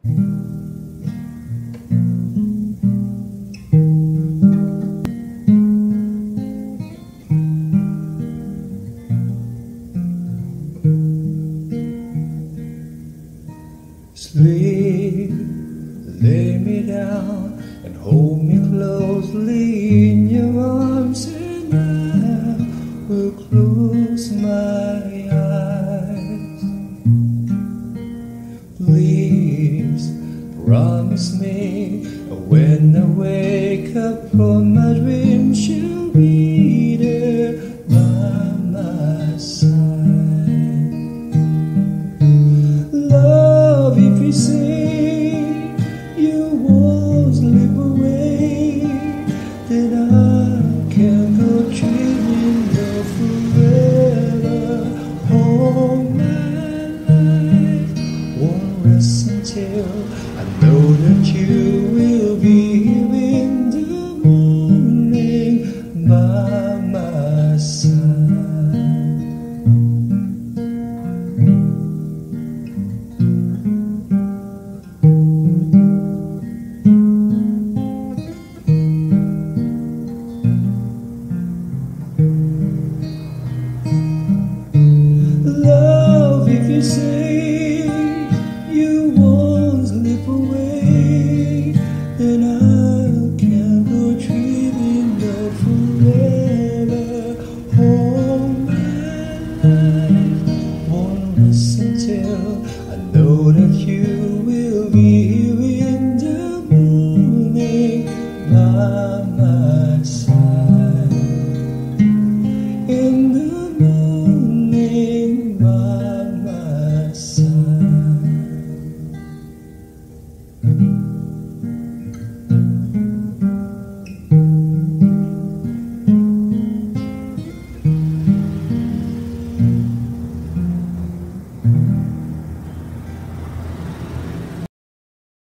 Sleep, lay me down and hold me closely in your arms, and I will close my eyes. Please promise me when I wake up from my dream, you'll be there by my side. Love, if you say you won't slip away, then I can go dreaming of forever. All my life won't rest until I know that you will be